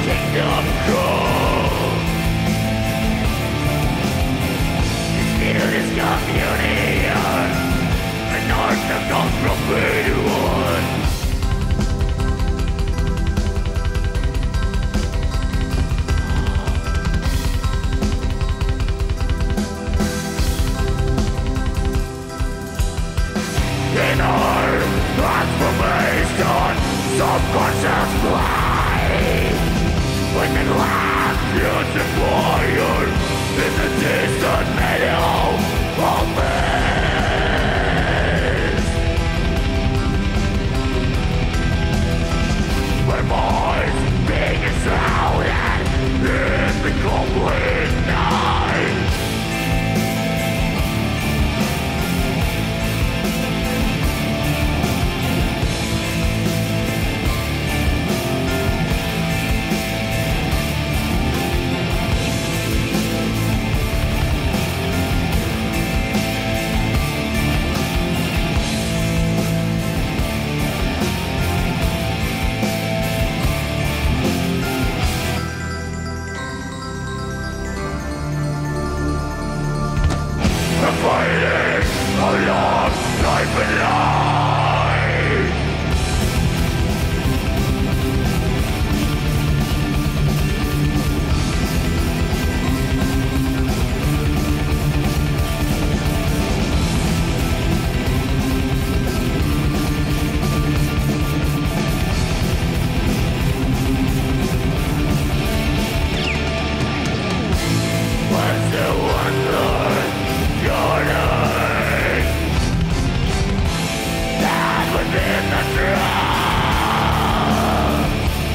kingdom come. Into this communion, the north have gone from way to one. In our transformation, subconscious life, when the last is acquired in the distant middle of this, where minds being shrouded in the complete night. Fighting a long life and life. What's the wonder? Within the drum,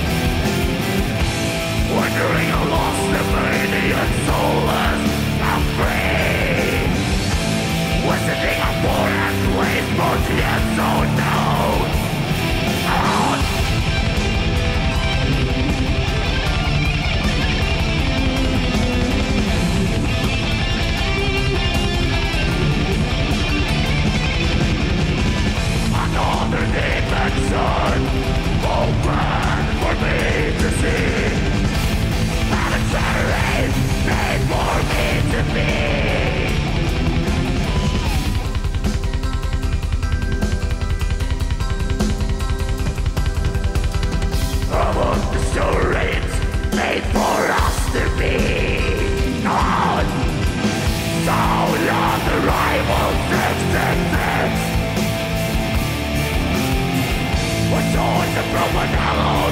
wondering how lost the maniac soulless and free, visiting a foreign place but yet so known. Another dimension open for me to see, and a Saturday made for me to be. Among the stories made for us to be on, so long the rivals existence. What joys of broken hollow